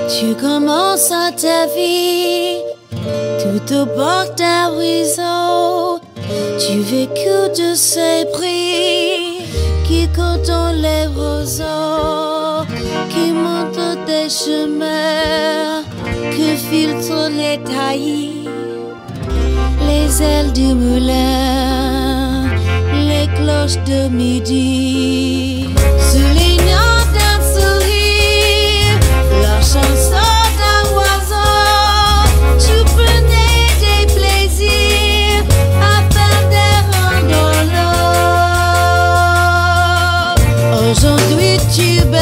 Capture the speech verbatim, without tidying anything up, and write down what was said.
Tu commences ta vie tout au bord d'un ruisseau. Tu vécu de ces prix qui comptent les roseaux, qui montent des chemins que filtrent les taillis, les ailes du moulin, les cloches de midi. Soulignant d'un sourire la chanson d'un oiseau, tu prenais des plaisirs à faire des randolos. Aujourd'hui tu